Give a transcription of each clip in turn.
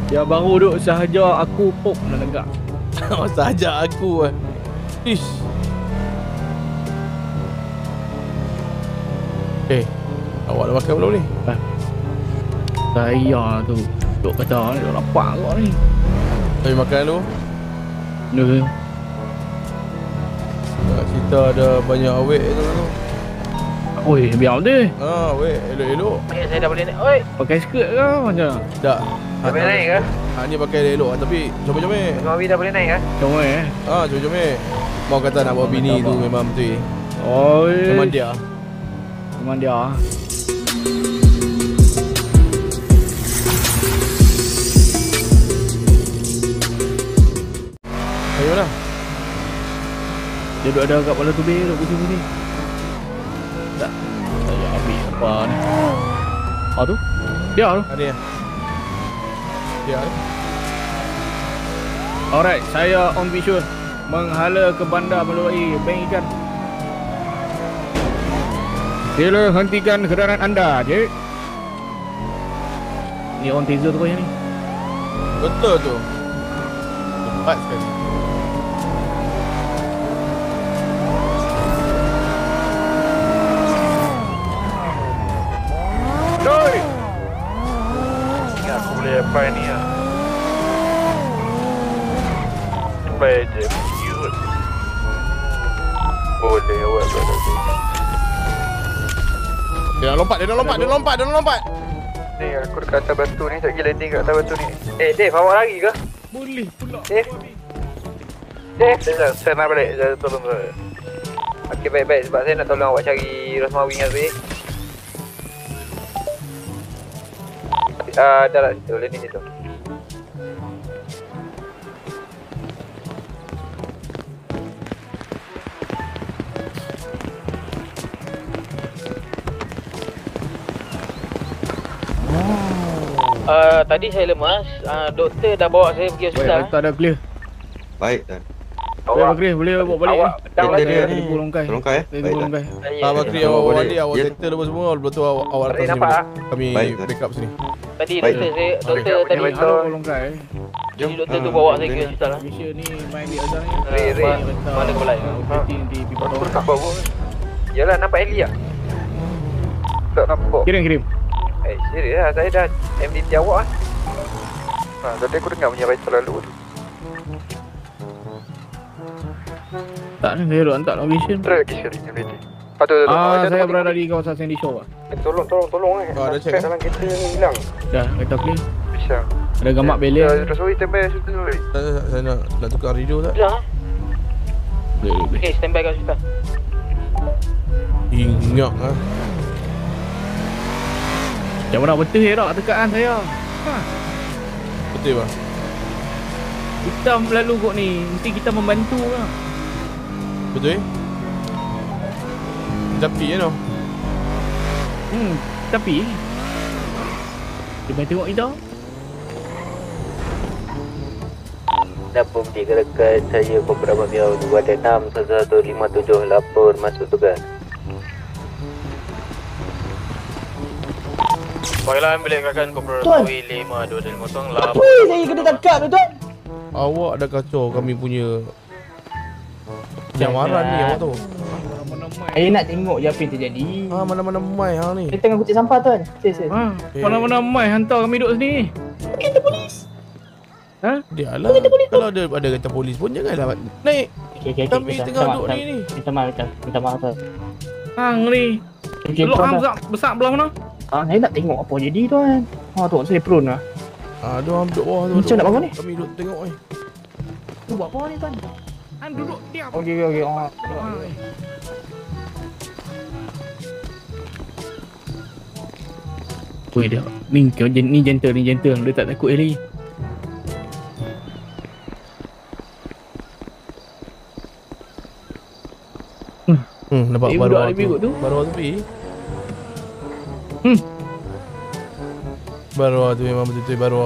Dia baru duk sahaja aku pop nak negak. Sahaja aku Ish. Awak dah makan belum ni? Saya tu duk kata ni duk lapar kau ni. Tapi makan dulu. Ni. Kita ada banyak awet tu. Oi, biar dia. Awet elok-elok. Saya dah boleh naik. Oi. Pakai skirt ke macam? Tak. Dah boleh naik ke? Ni pakai elok tapi comel-comel. Mami dah boleh naik ke? Comel Comel-comel. Mau kata nak bawa bini tu memang betul. Oi. Memang dia. Memang dia. Ayo mana? Dia duduk ada kat kepala tubir, duduk pusing-pusing. Tak. Saya ambil apa ni. Tu? Dia tu. Ni. Dia ni. Alright, saya on visual. Menghala ke bandar melalui bank ikan. Sila hentikan kenderaan anda, je. Ni on taser tu yang ni. Betul tu. Tepat sekali. Doi! Ni aku boleh apply ni lah. Apply je. Boleh awak berada. Dia nak lompat. Ni aku dekat atas batu ni, tak pergi landing kat atas batu ni. Dave, awak lari ke? Boleh pula. Dave? Saya nak balik, saya tolong saya. Okey, baik-baik sebab saya nak tolong awak cari Rosmawi dengan Zee. Dah lah situ, landing situ. Tadi saya lemas, doktor dah bawa saya pergi hospital. Tak ada clear. Baik dan. Awak clear, boleh bawa balik. Awak dah lagi. Dia pulangkai. Tolongkai Dia pulangkai. Abang Kri awak balik, awak settle apa semua. Lepas tu awak datang sini. nampak, Kami Baik. backup sini. Tadi Baik. doktor tadi Pulangkai. jadi doktor tu bawa saya ke hospital lah. Malaysia ni main di Azhar ni. Ray, mana kau lain? Operating di Pipa Aku Tawang. tak bawa. Yalah, nampak Eli tak? Tak nampak. Kirim. Serius lah, saya dah MDT awak lah. Tadi aku dengar punya vital lalu tu. Tak ni, saya duk hantar location. Try lagi sekali MDT. Saya berada di kawasan Sandy Shore. Tolong Dah check. dalam kereta ni hilang. Dah, kereta clear. Bisa. Ada gambar belen. Sorry, standby situ dulu. Saya nak tukar radio tak? Hilang Boleh. Okay, standby kat hospital. Ingat lah. Macam mana betul tak tekaan saya. Betul bang. Kita lalu kot ni, mesti kita membantu lah. Betul Tapi you know. Tapi dia main tengok kita. Dapur digerakkan saya beberapa miau 2 dan 6 1157 lapor masuk tugas. Baiklah, ambilkan Kopral Rosmawi 5250 lapor. Wih, saya kena tangkap tu tuan. Awak dah kacau kami punya jamaran ni awak tu. Saya nak tengok je apa yang terjadi. Mana-mana mai hang ni. Dia tengah kutip sampah tuan. Saya. Mana-mana mai hantar kami duduk sini. Kereta polis. Dia lah. Kalau ada kereta polis pun janganlah naik. Okey. Kami tengah duduk ni. Minta maaf tuan. Hang ni. Teluk hang besar belah mana? Saya nak tengok apa jadi tuan. Tu saya prone lah. Dia orang duduk bawah tu. Macam nak bangun ni? Kami duduk tengok ni. Tu buat apa ni tuan? Hang duduk diam. Okey. Weh dia. Ni gentle. Dia tak takut lagi. Nampak budak baru dia berikut tu. Baru tu. Baru tu memang betul-betul baru.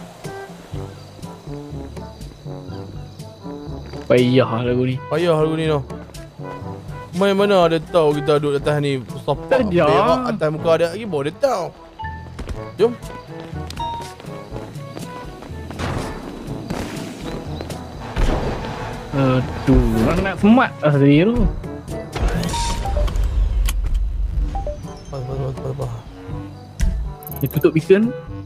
Payah lagu ni. Payah lagu ni noh. Main mana dia tahu kita duduk atas ni sopak Tak ada. berak atas muka dia lagi baru dia tahu. Jom. Aduh, nak semat lah tadi tu. Apa. Dia tutup beacon.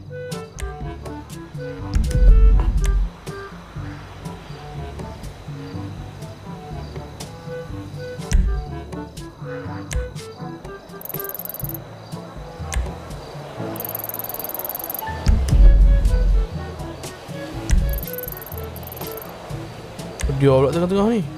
Dia pula tengah-tengah ni.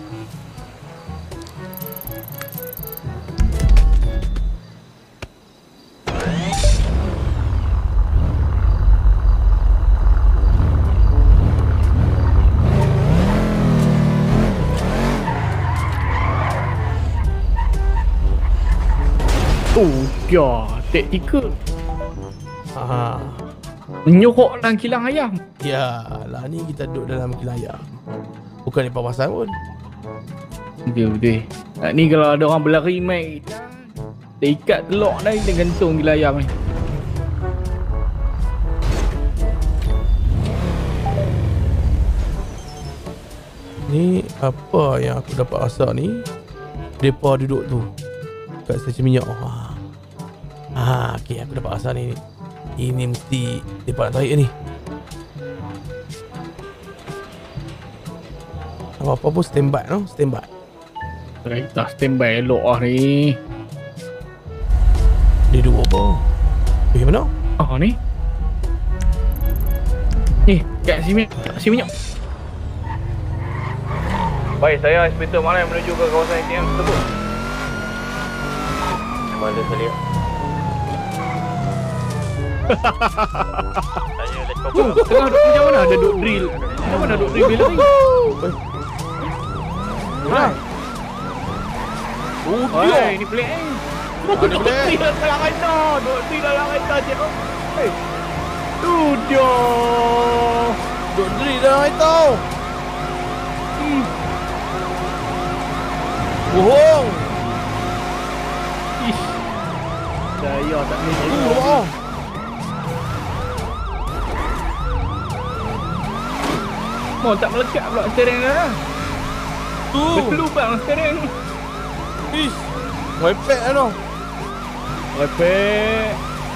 Oh, ya, taktikal. Ha. Menyorok dalam kilang ayam. Ya, lah ni kita duduk dalam kilang ayam. Bukan di papasan pun. Betul. Ni kalau ada orang berlari mai, dia ikat telok dah, dia gantung kilang ayam ni. Ni apa yang aku dapat rasa ni? Depa duduk tu kat stesen minyak. Okey, aku dapat rasa ni. Ini mesti depa nak tarik ni. Apa-apa pun standby no, standby. Kereta standby elok lah ni. Dia duduk apa? Mana? Ni. Ni, kat sini minyak. Baik, saya Inspektor Malai menuju ke kawasan ATM tersebut. Mana saya? Tanya dekat Tengah duduk macam mana ada duk drill. Macam mana duk drill bila ni? Hai. dia. Ni pelik ni. Ada pelik. Duk dalam kereta. Duk drill dalam kereta je. Tu dia. Duduk drill dalam kereta. Bohong. Ish. Saya tak boleh. Bohong. Mau tak melekat pula steering dah. Tu. Berlubang steering. Ish. Wepek lah no. Lepek.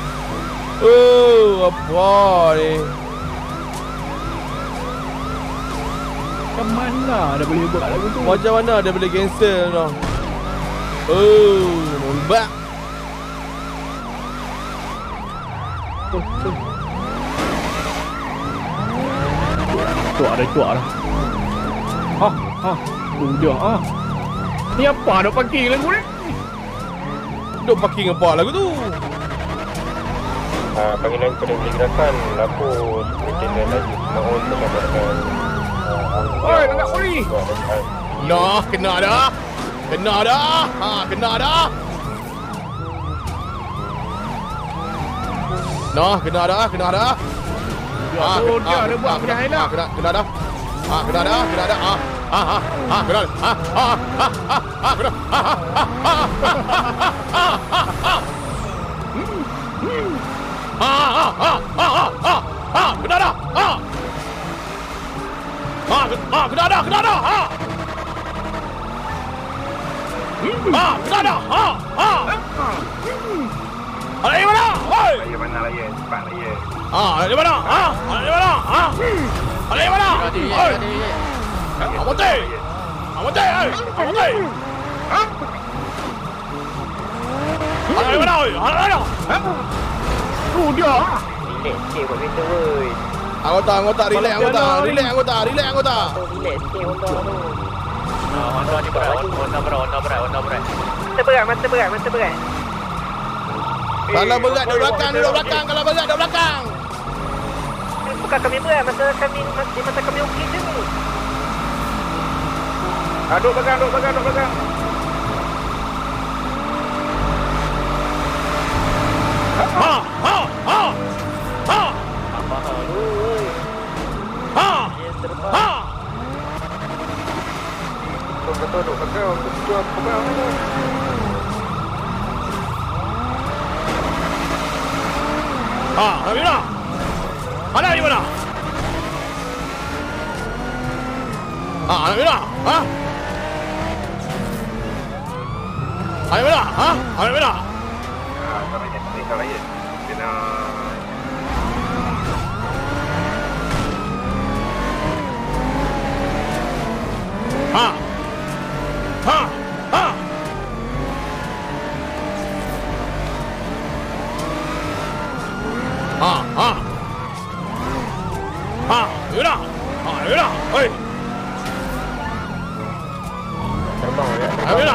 Oh, apa ni? Macam mana dah boleh buat lagu tu? Macam mana dia boleh cancel no? Oh, nombak. Cuak dah. Tu dia. Ni apa dah parking lagu ni? Duk parking apa lagu tu? panggilan kepada gerakan lapor Lieutenant Najib Maun bersama dengan Oi, nak poli. Nah, kena dah. Kena dah. Kena dah. Nah, kena dah. Dia ada buat benda hilang. Kena dah. Kena dah. Kena dah. Kena. Kena dah. Kena dah. Kena dah. Kena dah. Ada mana? Oi. Raya mana raya? Cepat raya. Ada mana? Ada mana? Ada mana? Oi. Amote. Amote. Amote. Ada mana? Ada mana? Tu dia. Relax sikit buat kereta woi. Anggota, relax anggota. Relax sikit Honda tu. Honda ni berat. Mata berat. Kalau berat duduk belakang. Kalau berat duduk belakang. Bukan kami berat, masa kami okey je ni. Duduk belakang. Apa hal lu woi? Dia terbang. Duduk belakang. Tujuan kebang ni. Ada mana? Ada di mana? Anak merah. Ha? Anak merah. Ha? Anak merah. Salah ya. Kena Ha. Ha. Ha. Ha. Ha. Ha. Merah. Ha, merah. Oi. Terbang ya. Anak merah.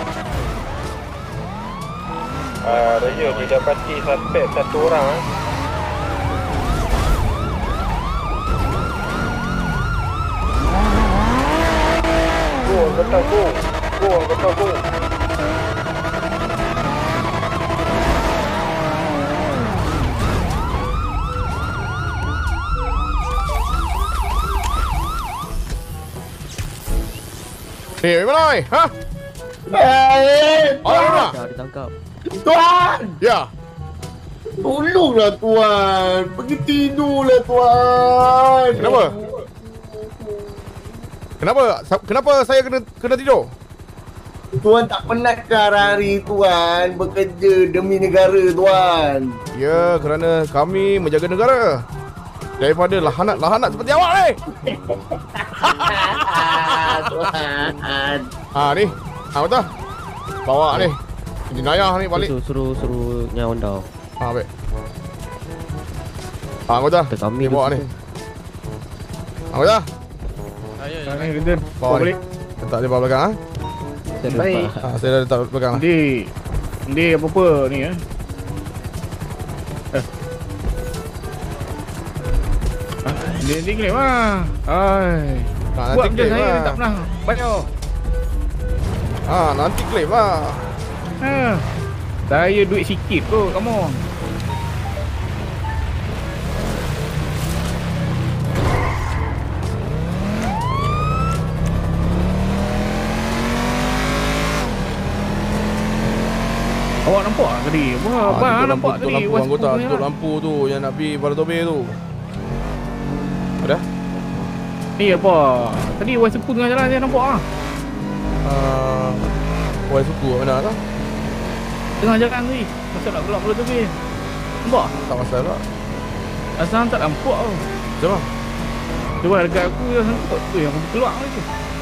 Raya didapati suspek satu orang. Go, betul go. Go, betul go. Mana oi? Ha? Oh, mana? Dah ditangkap. Tuan! Ya. Tolonglah Tuan! Pergi tidurlah Tuan! Kenapa? Kenapa saya kena tidur? Tuan tak penat ke hari-hari Tuan bekerja demi negara Tuan? Ya, kerana kami menjaga negara daripada lahanat seperti awak ni. Tuan! Ni. Betul. Bawa ni. Jenayah ni balik. Suruh nyawan dah. Baik. Betul. Kata kami Ni bawa ni. Betul. Ni Rinten. Bawa Bawa balik. Letak dia bawa belakang ah. Baik. Saya dah letak belakang lah. Nanti apa-apa ni Nanti klaim lah. Hai. Nanti Buat kerja claim saya lah. tak pernah bayar. Nanti claim lah. Saya duit sikit tu, kamu. Awak nampak tak tadi? Wah, abang nampak tadi. Tutup lampu tu yang nak pergi pada tobe tu. Ada? Ni apa? Tadi Wai Sepu tengah jalan saya nampak ah. Wai suku kat mana tak? Tengah jalan ni. Masa nak keluar pada tobe. Nampak? Tak pasal tak. Asal tak nampak tu. Macam mana? Cuba dekat aku yang sangkut tu yang aku keluar tu.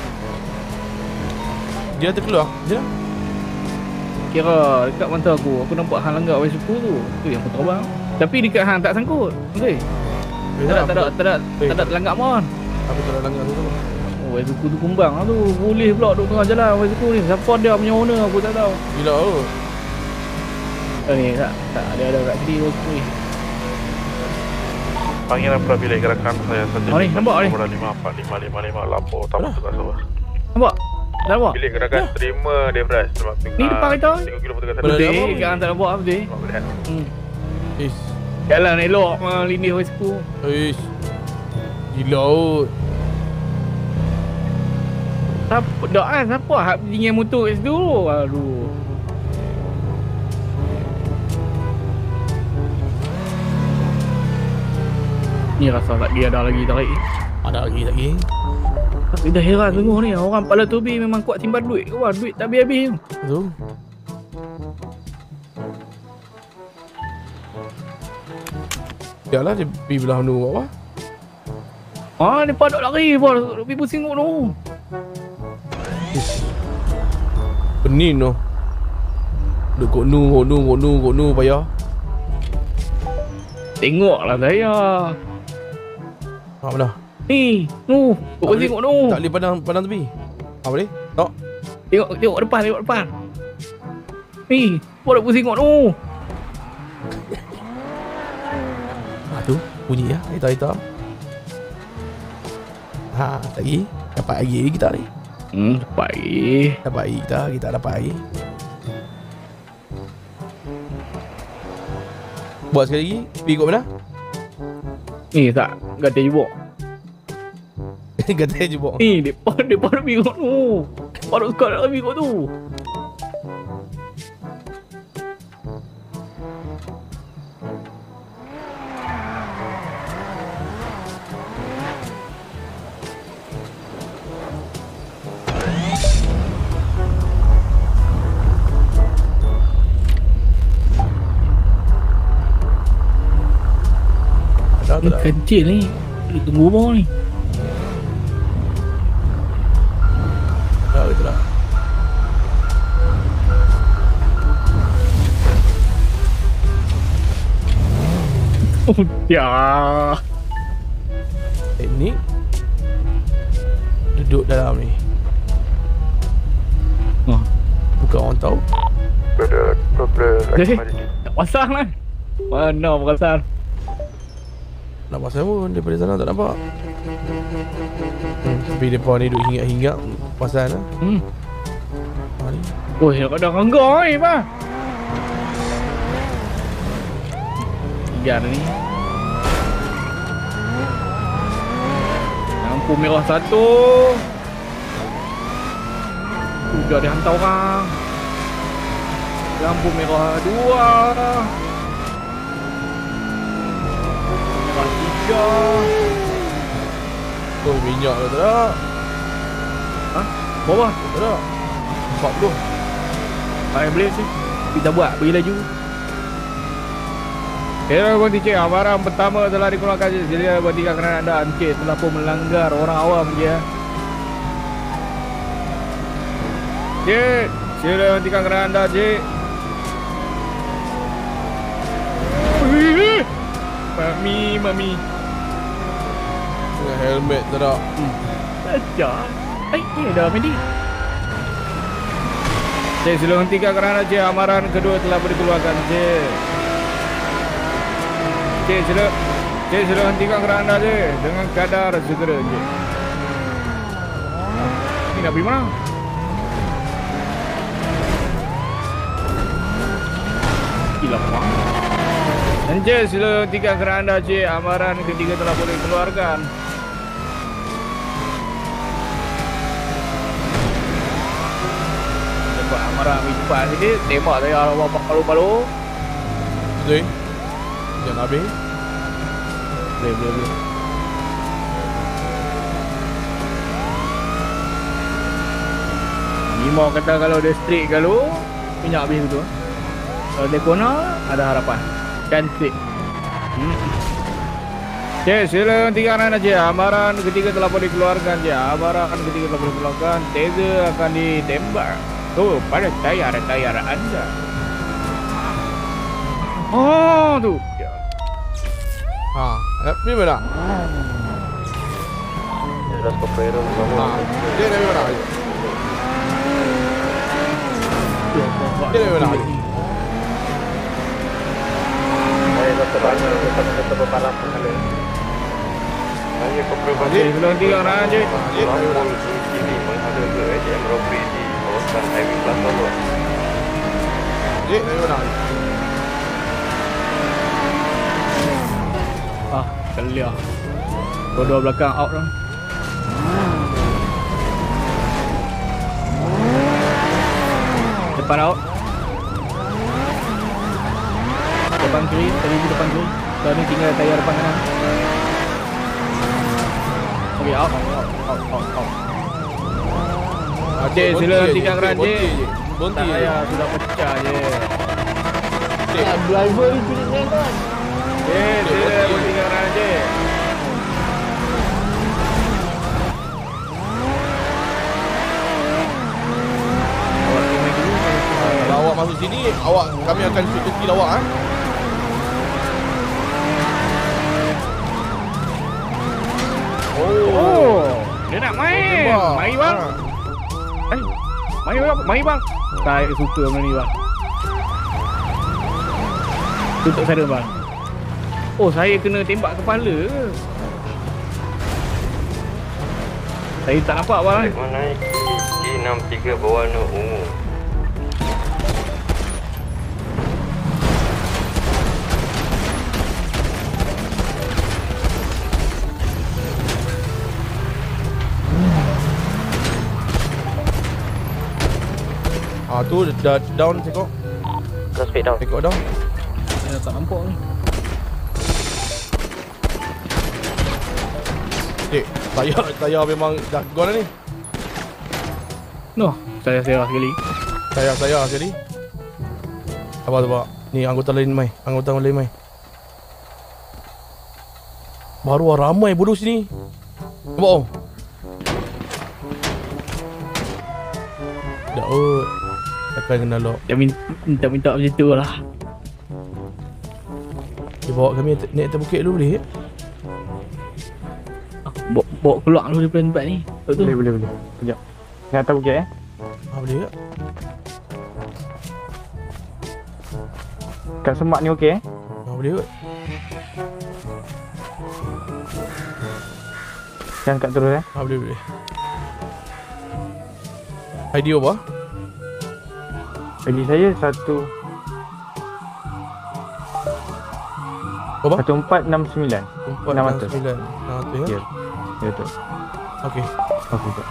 Dia terkeluar? Macam mana? Kira dekat mata aku nampak hang langgar Wai Sepu tu. Tu yang aku terbang. Tapi dekat hang tak sangkut. Okey. Tak ada terlanggar pun. Aku tak ada langgar tu. Oh, Wai Sepu tu kumbang lah tu. Boleh pula duduk tengah jalan Wai Sepu ni. Siapa dia punya owner aku tak tahu. Gila tu. Ni tak ada kat sini Wai Sepu ni. Panggilan prabilik gerakan saya saja. Oh, ni, nampak ni. Nombor 54555 lapor utama tugas awak. Nampak? Tak nampak? Bilik gerakan terima Devras. Ni depan kita. 3 km dekat sana. Betul, kat hang tak nampak apa betul. Nampak melihat. Ish. Jalan elok lini Wai Sepu. Ish. Gila tu. Siapa hak tinggal motor kat situ? Aduh. Ni rasa tak dia ada lagi tarik. Ada lagi. Tapi dah heran tengok ni. Orang Pala Tobi memang kuat simpan duit. Wah, duit tak habis-habis tu. Tu. Yalah dia pergi belah mana buat apa? Dia padok lari pun. Pergi pusing kat tu. Penin tu. Duk kok nu payah. Tengoklah saya. Mana? Ni, kau pusing kat tu. Tak boleh pandang tepi. Boleh? Tak. Tengok depan. Ni, kau dah pusing kat tu. Tu bunyi ya, hitam. Lagi. Dapat lagi kita ni. Baik. Dapat lagi kita dapat lagi. Buat sekali lagi. Pergi kot mana? Ni tak, gata jebok. Kata je buat. Ni, depan pergi kat tu. Padok sekat nak pergi kat tu. tak ada. Kecil ni. Dia tunggu bawah ni. Tak ke tak? Oh, ya. Ni duduk dalam ni. Oh. Bukan orang tahu. Jadi, tak pasang lah. Mana perasan? Nak pasal pun daripada sana tak nampak. Tapi mereka ni duduk hinggap-hinggap pasal lah. Ni. Oh, nak ada rangga ni, Pak. Tiga ni. Lampu merah satu. Sudah dihantar orang. Lampu merah dua. Merah tiga. Oh, minyak ke tak ada? Hah? Berapa? Tak ada. 40. Baik boleh sih. Kita buat, bagi laju. Kira berhenti cik, amaran pertama telah dikeluarkan cik. Jadi berhentikan kerana anda cik telah pun melanggar orang awam je. Cik, sila hentikan kerana anda cik. Mami. Dengan helmet tak ada. Saja. Dah mandi. Cik, sila hentikan kerana cik. Amaran kedua telah dikeluarkan cik. Cik, sila hentikan kerana cik. Dengan kadar segera cik. Ni nak pergi mana? Gila apa? Dan cik, sila hentikan kerana cik. Amaran ketiga telah boleh dikeluarkan. Nampak amaran pergi cepat sikit. Tembak saya awak palu-palu. Betul? Jangan habis. Boleh. Mimau kata kalau dia straight kalau minyak habis tu. Kalau dia corner ada harapan. Kan straight. Cik, sila hentikan anda cik. Amaran ketiga telah boleh dikeluarkan cik. Amaran ketiga telah boleh dikeluarkan. Taser akan ditembak. Tu pada tayar anda. Oh tu. Ha, ni mana? Los coperos Ha, dia dari mana? Dia dari mana? Saya tetap berpalang sekali. Saya kepribadian Cik, sila hentikan anda cik. Dia dari mana? ini menghadap ke ATM robbery di kawasan Highway Plaza Luar. Dia dari mana? Ah, kelia. Dua belakang out dah. Depan out. Depan kiri, tadi di depan kiri. Sekarang ni tinggal tayar depan kanan. Okay, out. Cik, sila hentikan keran cik. Berhenti Tak je. payah, sudah pecah je. Driver ni pilih ni kan. Cik, sila hentikan keran cik. Awak tengok dulu. Kalau awak masuk sini, kami akan shoot kill awak. Oh, dia nak main. Mari bang. Mari bang. Saya suka benda ni bang. Tutup sana bang. Oh, saya kena tembak kepala ke? Saya tak nampak bang. Menaiki G63 berwarna ungu. Ah tu dah down tengok. Dah speed down. Tengok down. Saya tak nampak ni. Cik, saya memang dah gone dah ni. Noh, saya sekali. Saya sekali. Sabar. Ni anggota lain mai. Baru ramai bodoh sini. Nampak oh? Dah oi. Takkan kena lock. Dia minta macam tu lah. Dia bawa kami naik atas bukit dulu boleh? Bawa keluar dulu daripada tempat ni. Betul. Boleh. Sekejap. Naik atas bukit Boleh tak? Kat semak ni okey Boleh kot. Jangan kat terus Boleh. ID apa? Bagi saya 1 Apa? 1469 469 600 ya? Ya. Ya betul. Okey. Okey tak.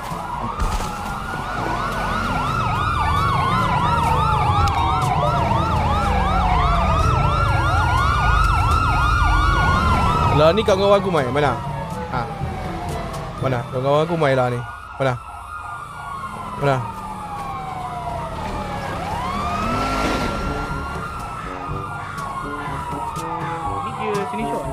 Lah ni kawan-kawan aku mai. Mana? Mana? Kawan-kawan aku mai lah ni. Mana? Ni dia sini shot.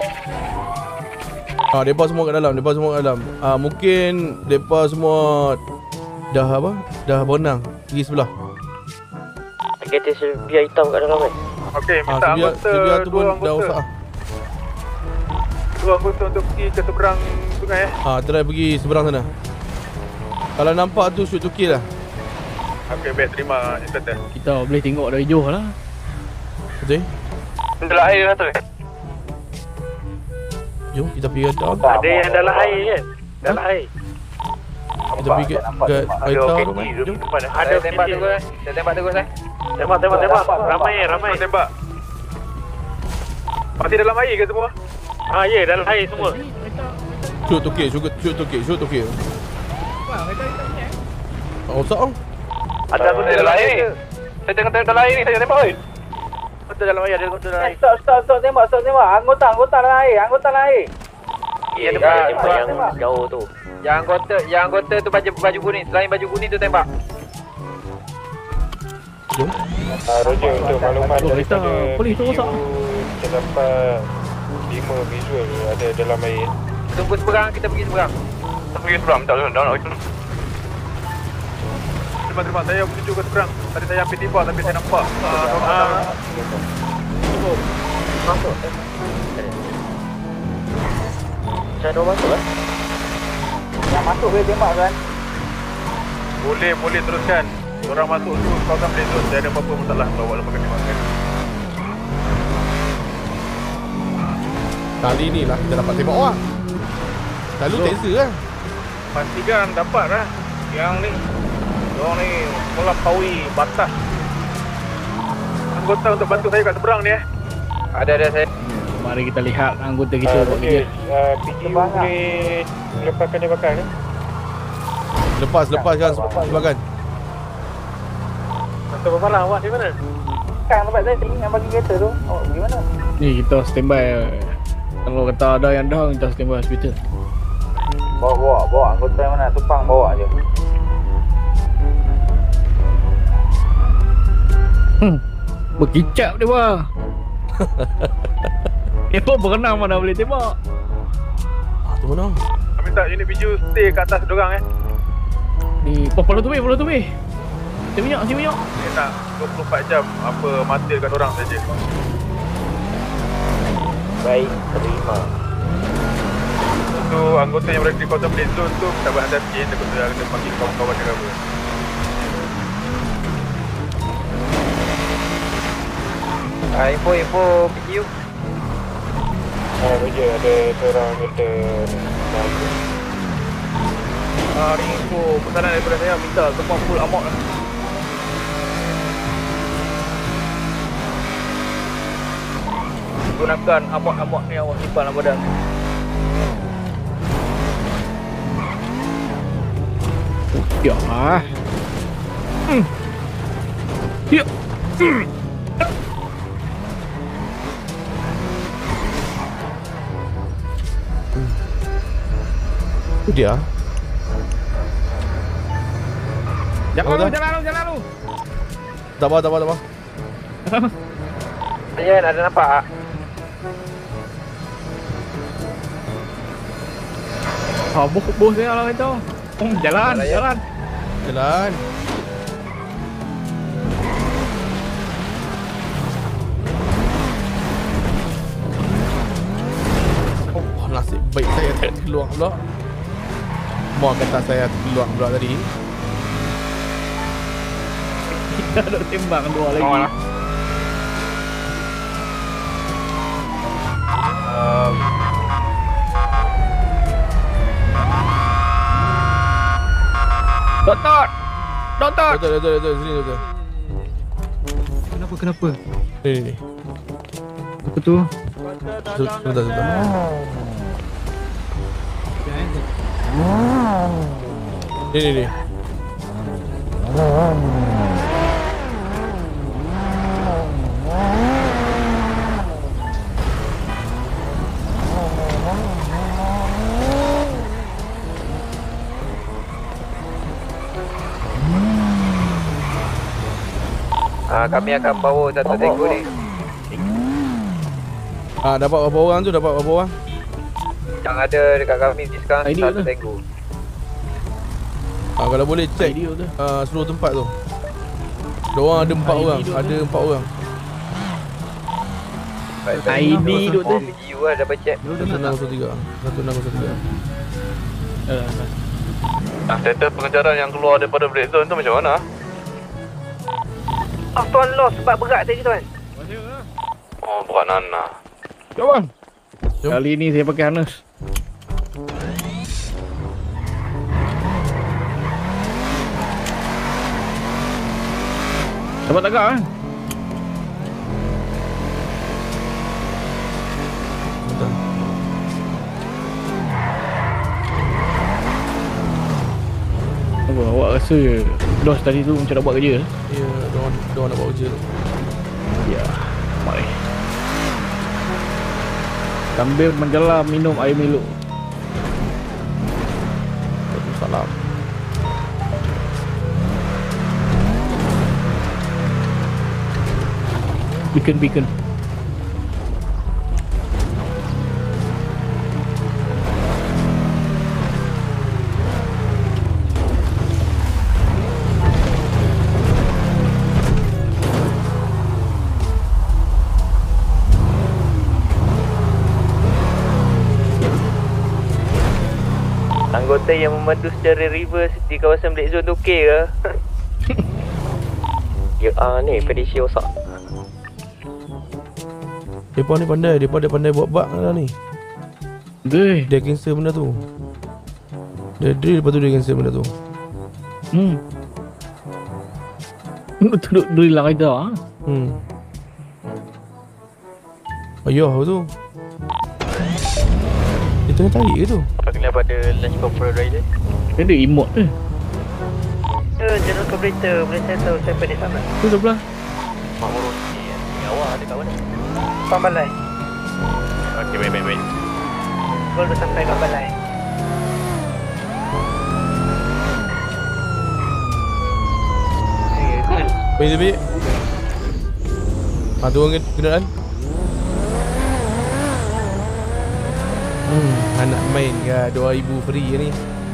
Depa semua kat dalam, mungkin depa semua dah apa? Dah berenang pergi sebelah. Kereta Silvia hitam kat dalam kan? Okey, minta anggota Silvia tu pun dua dah anggota. rosak Dua anggota untuk pergi ke seberang sungai try pergi seberang sana. Kalau nampak tu shoot to kill lah. Okey, baik, terima instructor. Kita boleh tengok dari jauh lah. Betul? Dalam air lah tu. Jom kita pergi kat atas. Ada yang dalam air kan? Dalam air. Kita pergi kat air tawar tu. Jom. Ada tembak terus. Saya tembak terus Tembak. Ramai. Tembak. Masih dalam air ke semua? Ya, dalam air semua. Shoot to kill. Rosak oh. Ada anggota dalam air. Saya tengok dalam air ni, saya tembak oi. Anggota dalam air, ada anggota dalam air. Stop, tembak. Anggota dalam air. Ya, Yang jauh tu. Yang anggota tu baju kuning. Selain baju kuning tu tembak. Jom. Roger, untuk makluman Kereta polis tu rosak. terdapat 5 visual ada dalam air. Tunggu seberang, kita pergi seberang. Tak nak itu. Terima, saya menuju ke seberang. Tadi saya hampir tiba tapi saya nampak Masuk. Saya dah masuk kan? Yang masuk boleh tembak kan? Boleh teruskan. Orang masuk tu kawasan play zone. Saya ada apa-apa masalah kalau buat lepas makan. Kali ni lah kita dapat tembak orang. Selalu taser lah. Pastikan dapat lah. Yang ni orang ni melampaui batas. Anggota untuk bantu saya kat seberang ni Ada saya. Mari kita lihat anggota kita buat kerja. PGU boleh lepaskan dia bakar ni. Lepaskan sebagian. Untuk pemarah awak di mana? Sekarang tempat saya yang bagi kereta tu. Awak pergi mana? Ni kita standby. Kalau kata ada yang dah, kita standby hospital. Bawa anggota yang mana? Tupang bawa je. Berkicap dia bah. Dia pun berenang mana boleh tembak. Tu mana? Kami minta unit PGU stay kat atas dorang Ni pulau tu weh. Si minyak. Dia nak 24 jam apa mata dekat dorang saja. Baik, terima. Untuk anggota yang berada di kawasan play zone tu tak berhadapi takut dia kena panggil kawan-kawan dia apa. Info PGU. Roger, ada seorang anggota ni info pesanan daripada saya minta semua full amok lah. Gunakan amok ni awak simpan dalam badan. Ya. Ya. Tu dia. Jalan lu. Tak apa. Saya ada nampak. Bos saya lah itu. Jalan. Jalan. Oh, nasib baik saya tak keluar pula. Mau kata saya keluar pula tadi. Kita ada tembak dua lagi. Doktor. Doktor, sini doktor. Kenapa? Ni. Apa tu? Sebentar. Ni. Kami akan bawa satu Tango ni. Dapat berapa orang tu? Yang ada dekat kami ni sekarang ID satu tu. Tango. Kalau boleh check ID tu. seluruh tempat tu. Diorang ada 4 orang. Ada 4 orang. ID doktor. PGU lah dapat check. 1603. Status pengejaran yang keluar daripada break zone tu macam mana? Tuan lost sebab berat tadi tuan. Oh, berat nana. Jom. Kali ni saya pakai harness. Dapat tagak kan? Betul. Apa awak rasa Dos tadi tu macam nak buat kerja? Ya, diorang nak buat kerja tu. Ya, baik. Sambil menjelam minum air Milo. Salam. Beacon. Anggota yang memandu secara reverse di kawasan Black Zone tu okey ke? Ni pedisi osak. Mereka ni pandai. Mereka pandai buat bug lah ni. Deh. Dia cancel benda tu. Dia drill, lepas tu dia cancel benda tu. Duduk drill lah kita. Ayah tu. Dia tengah cari ke tu? Apa kena pada lunch corporal rider? Dia ada emote ke? General Operator boleh settle siapa di sana. Tu sebelah. Mak Roti ni awak ada kat mana? Pambalai. Okey, baik. Gol dah sampai kat balai. Baik. Turun kenderaan. Anak main ke 2000 free ni.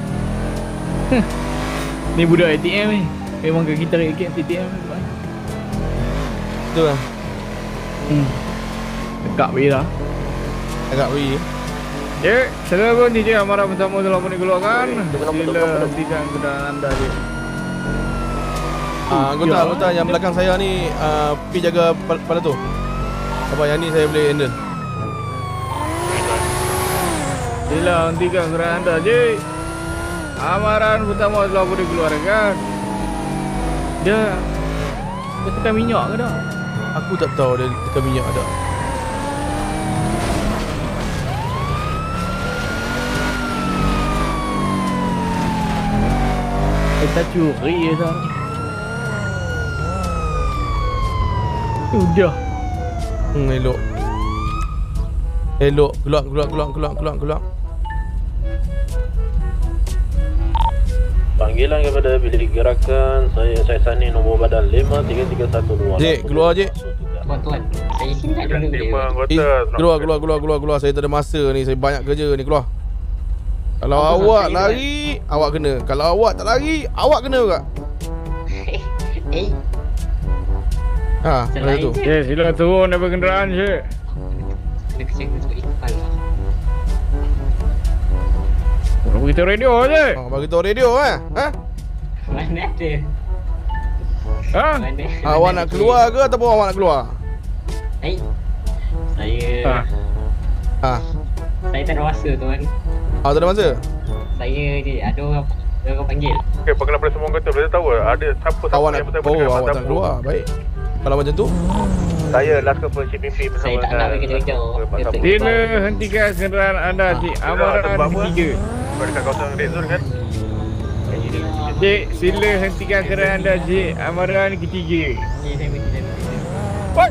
Ni budak ATM ni. Memang ke kita rakyat ATM ni. Betul lah. Dekat weh lah. Agak free. Cik, saya pun DJ Amarah bersama dalam pun dikeluarkan. Sila hentikan kenderaan anda je. Anggota yang belakang saya ni pergi jaga pada tu. Apa yang ni saya boleh handle. Sila hentikan kenderaan anda je. Amaran pertama telah pun dikeluarkan. Dia tekan minyak ke tak? Aku tak tahu dia tekan minyak ada. Kita curi je tau. Sudah. Elok. Keluar. Panggilan kepada bilik gerakan. Saya Sani nombor badan 53312. Jek, keluar Jek. Tuan, saya silap dulu 5 anggota. Keluar. Saya tak ada masa ni. Saya banyak kerja ni. Keluar. Kalau awak lari, awak kena. Kalau awak tak lari, awak kena juga. Ha, macam tu. Sila turun daripada kenderaan je. Kena kecil untuk Iqbal lah. Orang beritahu radio je. Bagi tahu radio Ha? Mana ada? Ha? Mana? Awak nak keluar ke ataupun awak nak keluar? Saya tak ada masa tuan. Tak ada masa? Saya ni ada orang panggil. Okay, pengenalan polis semua kata boleh tahu ada siapa Awak nak yang betul-betul awak tak keluar. Baik. Kalau macam tu, Saya last ke PMP bersama Saya tak nak pergi jauh-jauh. Sila hentikan kenderaan anda, Cik. Amaran ketiga. dekat kawasan red zone kan? Cik, sila hentikan kenderaan anda, Cik. Amaran ketiga. Saya pergi. What?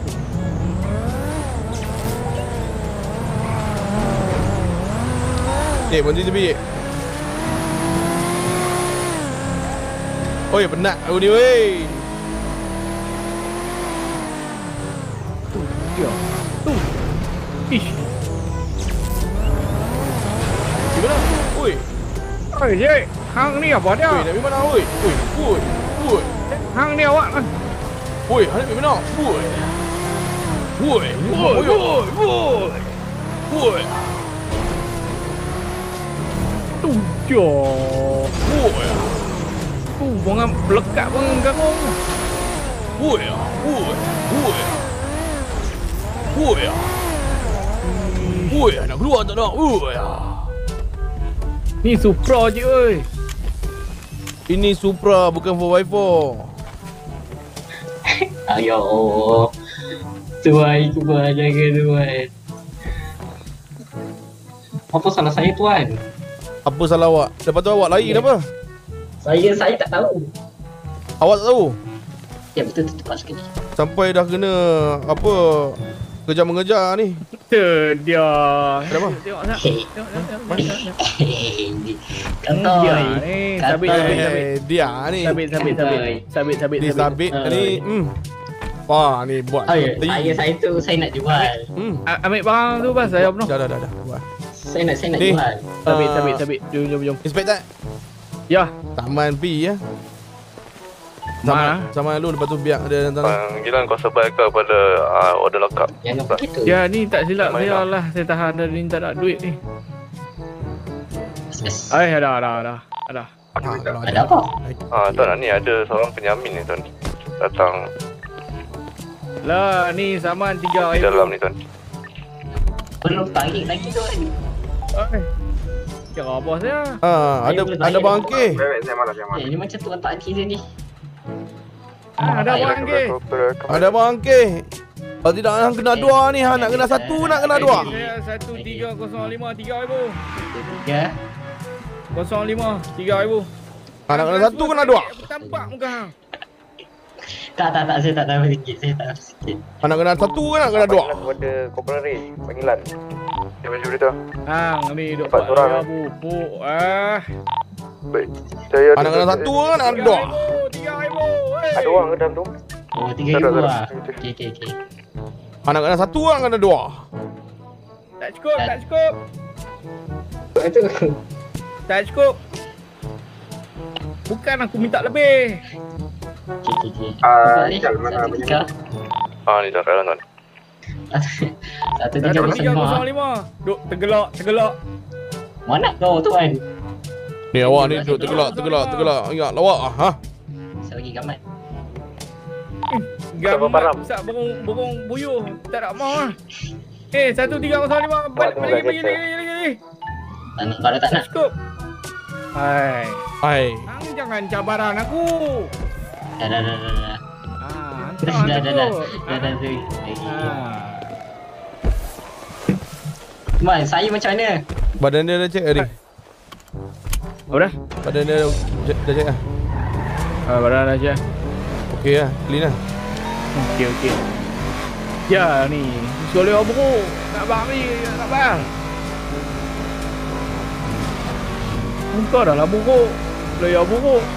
berhenti tepi. Oi, penat aku ni weh. Ish. Di mana? Oi. Oi, Cik. Hang ni apa dia? Oi, nak pergi mana oi? Oi. Hang ni awak kan? Oi, nak pergi mana? Oi. Tujuh. Bunga melekat pun ganggung. Nak keluar tak nak? Ni Supra je oi. Ini Supra bukan 4x4. Ya Allah. Tuan, Iqbal jaga tuan. Apa salah saya tuan? Apa salah awak? Lepas tu awak lari kenapa? Saya tak tahu. Awak tak tahu? Ya betul tepat sekali. Sampai dah kena apa? Kejar-mengejar ni. Dia. Kenapa? Tengok tak? Kantoi. Sabit. Dia ni. Sabit. Dia sabit ni. Wah, ni buat. Saya tu saya nak jual. Ambil barang tu pas saya penuh. Dah. Buat. Saya nak Ni. jual. Sabit. Jom. Inspector. Ya. Taman P ya. Mana? Sama lu lepas tu biar dia datang. Panggilan kau sebaik pada order lengkap. Jangan begitu. Ya ni tak silap saya lah. Saya tahan dari ni tak ada duit ni. Ada. Ada apa? Tuan ni ada seorang penyamin ni tuan. Datang Lah ni saman 3 di dalam ni tuan. Belum tarik lagi tuan. Kira bos saya. Ada bangkit. Ini macam tuan tak adil ni. Ada orang ke? Ada bangkit. Kalau tidak hang kena dua ni, hang nak kena satu, nak kena dua. 1305 3,000. 3 05 3,000. Hang nak kena satu, kena dua. Tampak muka hang. Tak, saya tak tahu sikit. Saya tak tahu sikit. Hang nak kena satu, nak kena dua. Kepada Corporal Ray, panggilan. Dia baju beritahu. Hang ni duk Empat orang. bubuk. Baik. Saya Hang nak kena satu, nak kena dua. 3,000. Ada orang ke dalam tu? Oh, 3,000 lah. Okey. Hang nak kena satu, nak kena dua. Tak cukup. Itu. Tak cukup. Bukan aku minta lebih. Okey. Jalan mana punya? Ni dah kalah tuan. 1305. Duk tergelak. Mana kau tuan? Ni awak ni duduk tergelak. Ingat lawak ah. Saya bagi gamat. Gamat besar burung buyuh. Tak nak mau lah. 1305 balik. Kalau tak nak. Cukup. Hai. Hai. Hang jangan cabaran aku. Dah. Dah. Man, saya macam mana? Badan dia dah cek hari. Apa dah? Badan dia dah cek lah. Badan dah je. Okey lah, clean lah. Okey. Ya ni, sekali buruk. Nak bang. Muka dah lah buruk. Layak buruk.